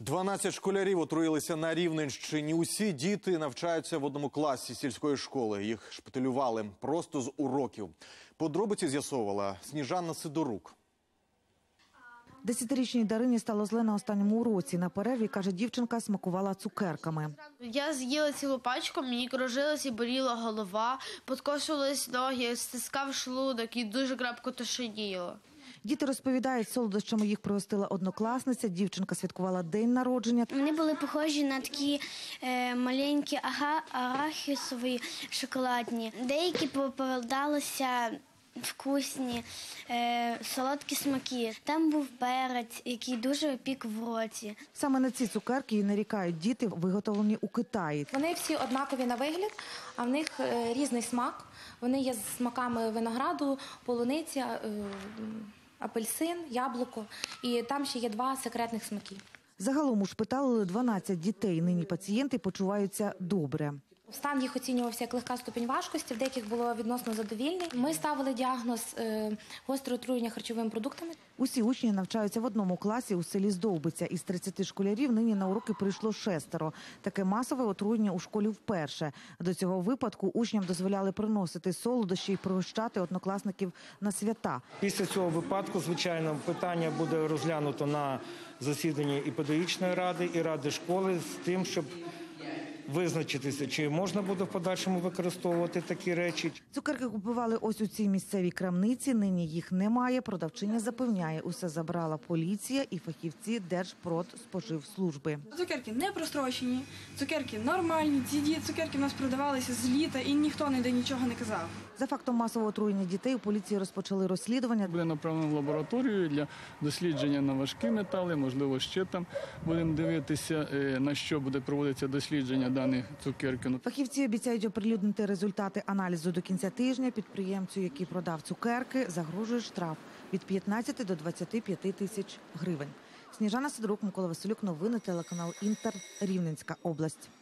12 школярів отруїлися на Рівненщині. Усі діти навчаються в одному класі сільської школи. Їх шпиталювали просто з уроків. Подробиці з'ясовувала Сніжана Сидорук. 10-річній Дарині стало зле на останньому уроці. На перерві, каже дівчинка, смакувала цукерками. Я з'їла цілу пачку, мені кружилась і боліла голова, подкошувались ноги, стискав шлунок і дуже крапко тошніло. Діти розповідають, солодощами їх пригостила однокласниця. Дівчинка святкувала день народження. Вони були похожі на такі маленькі арахісові шоколадні. Деякі попадалися вкусні, солодкі смаки. Там був перець, який дуже пік в роті. Саме на ці цукерки і нарікають діти, виготовлені у Китаї. Вони всі однакові на вигляд, а в них різний смак. Вони є з смаками винограду, полуниця, апельсин, яблуко. І там ще є 2 секретних смаки. Загалом ушпиталили 12 дітей. Нині пацієнти почуваються добре. Стан їх оцінювався як легка ступінь важкості, в деяких було відносно задовільний. Ми ставили діагноз гостре отруєння харчовими продуктами. Усі учні навчаються в одному класі у селі Здовбиця. Із 30 школярів нині на уроки прийшло 6. Таке масове отруєння у школі вперше. До цього випадку учням дозволяли приносити солодощі і пригощати однокласників на свята. Після цього випадку, звичайно, питання буде розглянуто на засіданні і педагогічної ради, і ради школи з тим, щоб визначитися, чи можна буде в подальшому використовувати такі речі. Цукерки купували ось у цій місцевій крамниці. Нині їх немає. Продавчиня запевняє, усе забрала поліція і фахівці Держпродспоживслужби. Цукерки не прострочені, цукерки нормальні. Ці цукерки в нас продавалися з літа і ніхто ніде нічого не казав. За фактом масового отруєння дітей у поліції розпочали розслідування. Буде направлено в лабораторію для дослідження на важкі метали, можливо, ще там будемо дивитися, на що буде проводитися дослідження даних цукерки. Фахівці обіцяють оприлюднити результати аналізу до кінця тижня. Підприємцю, який продав цукерки, загрожує штраф від 15 до 25 тисяч гривень. Сніжана Сидорук, Микола Василюк. Новини телеканал Інтер. Рівненська область.